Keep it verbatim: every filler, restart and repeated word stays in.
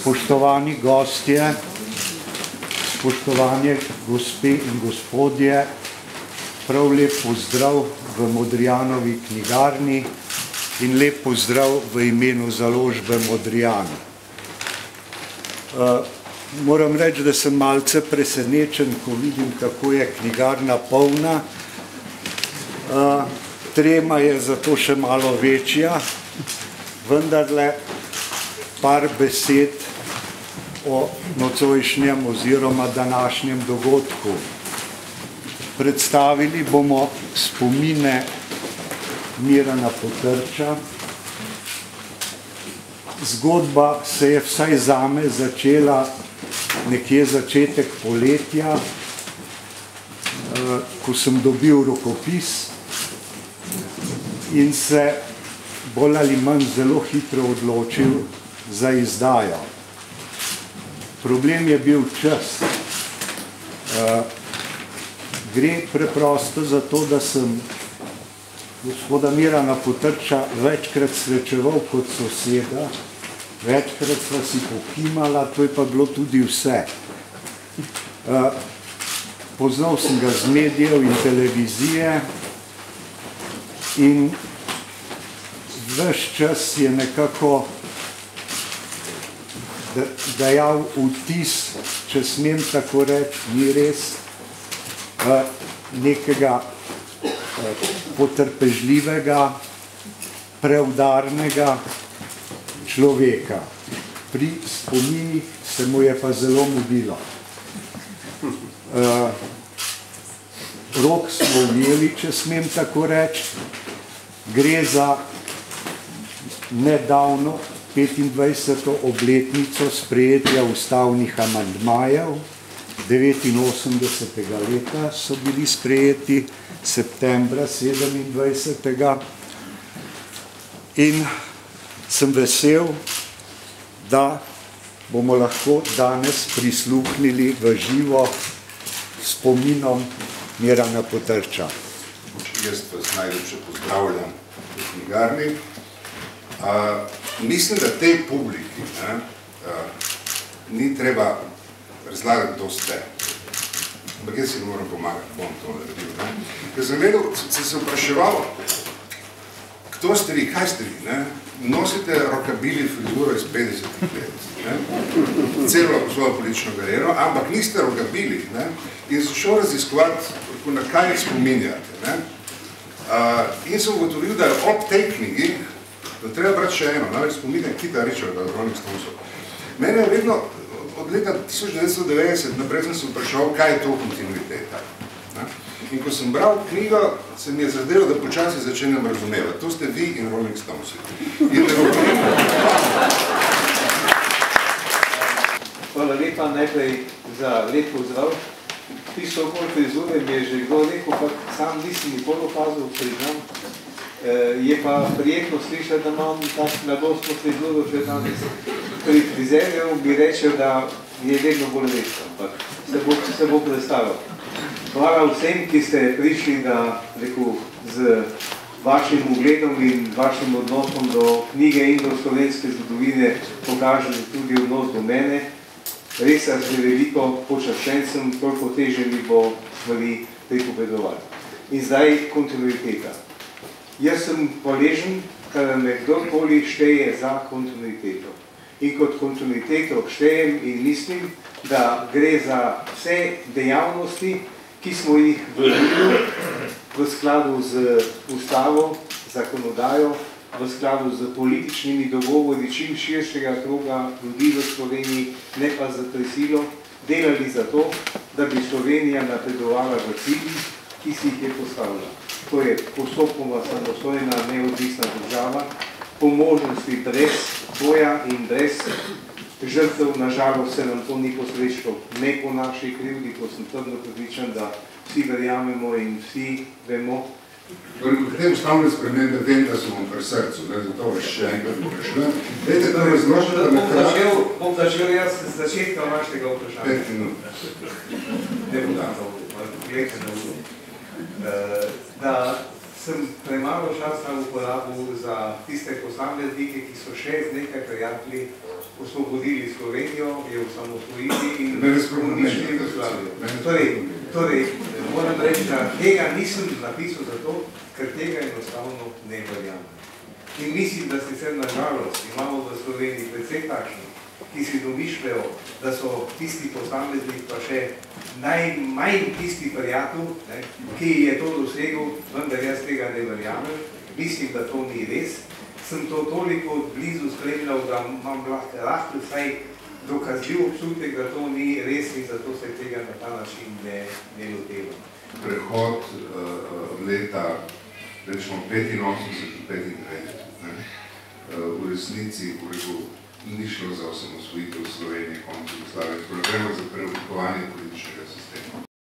spoštovani gostje, spoštovanje gospe in gospodje, prav lep pozdrav v Modrijanovi knjigarni in lep pozdrav v imenu založbe Modrijan. Uh, moram reči, da sem malce presenečen, ko vidim, kako je knjigarna polna. Uh, trema je zato še malo večja, vendarle par besed o nocojšnjem oziroma današnjem dogodku. Predstavili bomo spomine Mirana Potrča. Zgodba se je vsaj zame začela nekje začetek poletja, ko sem dobil rokopis in se bolj ali manj zelo hitro odločil za izdajo. Problem je bil čas. Gre preprosto za to, da sem gospoda Mirana Potrča večkrat srečeval kot soseda, večkrat sva si pokimala, to je pa bilo tudi vse. Poznal sem ga z medijev in televizije in ves čas je nekako dajal vtis, če smem tako reči, ni res, nekega potrpežljivega, preudarnega človeka. Pri spominih se mu je pa zelo mudilo. Rok smo ujeli, če smem tako reči. Gre za nedavno petindvajseto obletnico sprejetja ustavnih amandmajev. devetinosemdesetega leta so bili sprejeti, septembra sedemindvajsetega. In sem vesel, da bomo lahko danes prisluhnili v živo spominom Mirana Potrča. Jaz vas najlepše pozdravljam v knjigarni. Uh, mislim, da tej publiki ne, uh, ni treba razlagati, kdo ste. Ampak jaz si ne moram pomagati, bom to naredil. Ne. Ker sem vedel, sem se vpraševal, kdo ste vi, kaj ste vi, ne? Nosite rokabili frizuro iz petdesetih let, ne? Celo svojo politično kariero, ampak niste rokabili, ne? In sem šel raziskovati, na kaj jih spominjate, ne? Uh, in sem ugotovil, da ob tej knjigi, da treba brati še eno, namreč spominjam Kita Richarda od Rolling Stonesov. Mene je vedno, od leta tisoč devetsto devetdeset naprej sem se vprašal, kaj je to kontinuiteta. Ne? In ko sem bral knjigo, se mi je zazdelo, da počasi začenjam razumevati. To ste vi in Rolling Stonesi. In da govorim. Hvala lepa najprej za lep pozdrav. Tisto okoli frizure mi je že kdo rekel, pa sam nisem nikoli opazil, priznam. Je pa prijetno slišati, da imam tak mladostno frizuro že danes. Pri frizerju bi rečel, da je vedno bolj redko, ampak se bo, se bo predstavil. Hvala vsem, ki ste prišli, da rekel, z vašim ugledom in vašim odnosom do knjige in do slovenske zgodovine pokažete tudi odnos do mene. Res se veliko počaščen sem, toliko teže mi bo stvari pripovedovati. In zdaj kontinuiteta. Jaz sem hvaležen, kada me kdorkoli šteje za kontinuiteto. In kot kontinuiteto štejem in mislim, da gre za vse dejavnosti, ki smo jih vodili v skladu z ustavo, zakonodajo, v skladu z političnimi dogovori čim širšega kroga ljudi v Sloveniji, ne pa za prisilo, delali za to, da bi Slovenija napredovala v ciljih, ki si jih je postavila. To je postopoma samostojna, neodvisna država, po možnosti brez boja in brez žrtev. Nažalost se nam to ni posrečilo, ne po naši krivdi, ko sem trdno prepričan, da vsi verjamemo in vsi vemo. Pri tem ustavne spremembe vem, da so vam pri srcu, ne, zato vas še enkrat vprašujem. Vete, da razložite, da me krati... Bom začel jaz z začetka vašega vprašanja. Pet minut. Ne bom dal, gledajte na uro. Da sem premalo časa uporabil za tiste posameznike, ki so še z nekaj prijatelji osvobodili Slovenijo, je osamosvojili in Mene sploh ne uničili meni, Jugoslavijo. mene sploh Torej, ne meni. torej, moram reči, da tega nisem napisal zato, ker tega enostavno ne verjamem. In mislim, da sicer na žalost imamo v Sloveniji predvsem takšnih, ki si domišljajo, da so tisti posameznik pa še najmanj tisti prijatelj, ne, ki je to dosegel, vendar jaz tega ne verjamem. Mislim, da to ni res. Sem to toliko blizu spremljal, da imam lahko, lahko vsaj dokazljiv občutek, da to ni res in zato se tega na ta način ne, ne lotevam. Prehod uh, leta, rečemo, petinosemdeset petindevetdeset, uh, v resnici, v redu, ni šlo za osamosvojitev Slovenije, konec Jugoslavije, gremo za preoblikovanje političnega sistema.